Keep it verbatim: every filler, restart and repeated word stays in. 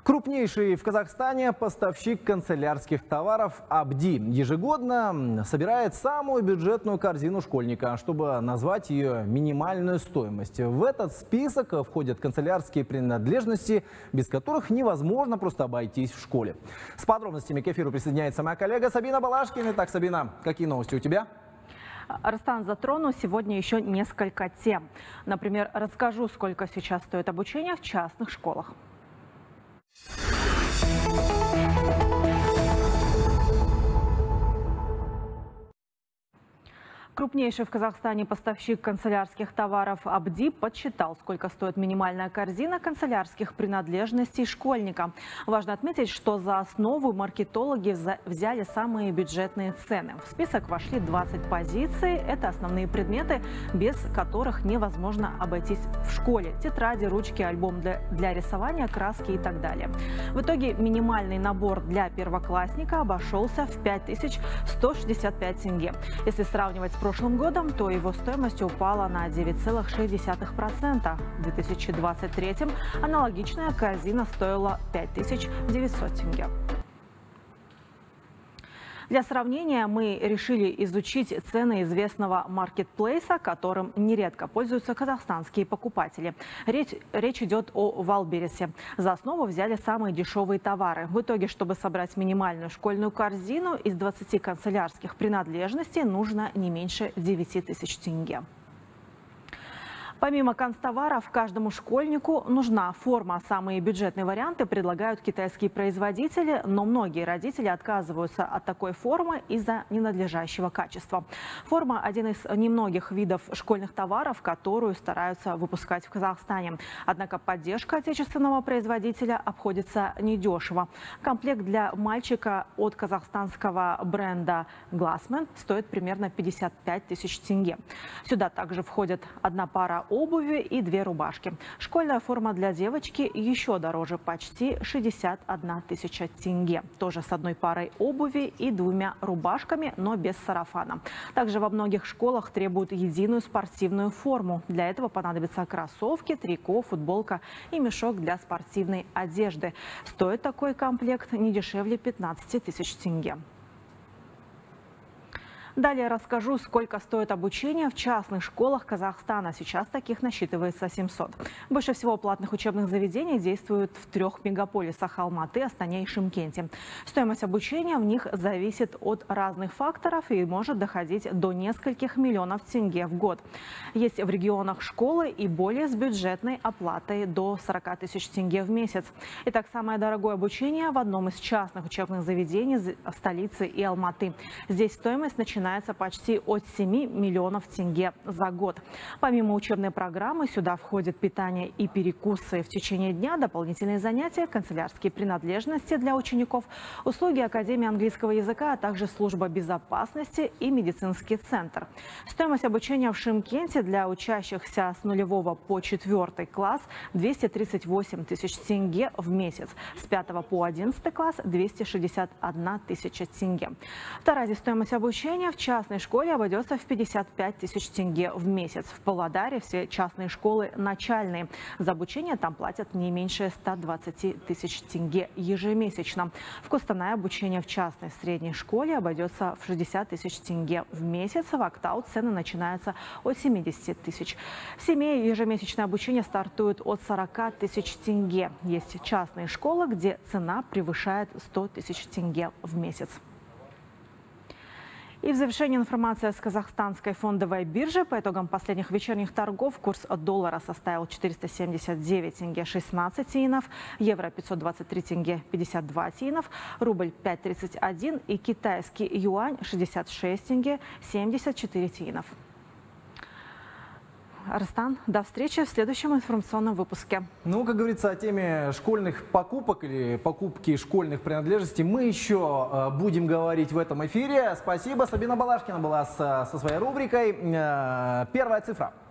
Крупнейший в Казахстане поставщик канцелярских товаров «Абди» ежегодно собирает самую бюджетную корзину школьника, чтобы назвать ее минимальную стоимость. В этот список входят канцелярские принадлежности, без которых невозможно просто обойтись в школе. С подробностями к эфиру присоединяется моя коллега Сабина Балашкина. Итак, Сабина, какие новости у тебя? Рустам, затрону сегодня еще несколько тем. Например, расскажу, сколько сейчас стоит обучение в частных школах. Крупнейший в Казахстане поставщик канцелярских товаров «Абди» подсчитал, сколько стоит минимальная корзина канцелярских принадлежностей школьника. Важно отметить, что за основу маркетологи взяли самые бюджетные цены. В список вошли двадцать позиций. Это основные предметы, без которых невозможно обойтись в школе. Тетради, ручки, альбом для, для рисования, краски и так далее. В итоге минимальный набор для первоклассника обошелся в пять тысяч сто шестьдесят пять тенге. Если сравнивать с прошлым годом, то его стоимость упала на девять целых шесть десятых процента. В две тысячи двадцать третьем аналогичная корзина стоила пять тысяч девятьсот тенге. Для сравнения мы решили изучить цены известного маркетплейса, которым нередко пользуются казахстанские покупатели. Речь, речь идет о Валбересе. За основу взяли самые дешевые товары. В итоге, чтобы собрать минимальную школьную корзину из двадцати канцелярских принадлежностей, нужно не меньше девяти тысяч тенге. Помимо канцтоваров, каждому школьнику нужна форма. Самые бюджетные варианты предлагают китайские производители, но многие родители отказываются от такой формы из-за ненадлежащего качества. Форма – один из немногих видов школьных товаров, которую стараются выпускать в Казахстане. Однако поддержка отечественного производителя обходится недешево. Комплект для мальчика от казахстанского бренда Glassman стоит примерно пятьдесят пять тысяч тенге. Сюда также входят одна пара обуви и две рубашки. Школьная форма для девочки еще дороже, почти шестьдесят одна тысяча тенге. Тоже с одной парой обуви и двумя рубашками, но без сарафана. Также во многих школах требуют единую спортивную форму. Для этого понадобятся кроссовки, трико, футболка и мешок для спортивной одежды. Стоит такой комплект не дешевле пятнадцати тысяч тенге. Далее расскажу, сколько стоит обучение в частных школах Казахстана. Сейчас таких насчитывается семьсот. Больше всего платных учебных заведений действуют в трех мегаполисах – Алматы, Астане и Шымкенте. Стоимость обучения в них зависит от разных факторов и может доходить до нескольких миллионов тенге в год. Есть в регионах школы и более с бюджетной оплатой до сорока тысяч тенге в месяц. Итак, самое дорогое обучение в одном из частных учебных заведений в столице и Алматы. Здесь стоимость начинается почти от семи миллионов тенге за год. Помимо учебной программы сюда входит питание и перекусы в течение дня, дополнительные занятия, канцелярские принадлежности для учеников, услуги Академии английского языка, а также служба безопасности и медицинский центр. Стоимость обучения в Шымкенте для учащихся с нулевого по четвертый класс двести тридцать восемь тысяч тенге в месяц, с пятого по одиннадцатый класс двести шестьдесят одна тысяча тенге. В Таразе стоимость обучения в В частной школе обойдется в пятьдесят пять тысяч тенге в месяц. В Павлодаре все частные школы начальные. За обучение там платят не меньше ста двадцати тысяч тенге ежемесячно. В Костанае обучение в частной средней школе обойдется в шестьдесят тысяч тенге в месяц. В Актау цены начинаются от семидесяти тысяч. В Семее ежемесячное обучение стартует от сорока тысяч тенге. Есть частные школы, где цена превышает сто тысяч тенге в месяц. И в завершении информация с казахстанской фондовой биржи. По итогам последних вечерних торгов курс доллара составил четыреста семьдесят девять тенге шестнадцать тиынов, евро пятьсот двадцать три тенге пятьдесят два тиынов, рубль пять тридцать один и китайский юань шестьдесят шесть тенге семьдесят четыре тиынов. Рустам, до встречи в следующем информационном выпуске. Ну, как говорится, о теме школьных покупок или покупки школьных принадлежностей мы еще э, будем говорить в этом эфире. Спасибо. Сабина Балашкина была с, со своей рубрикой «Первая цифра».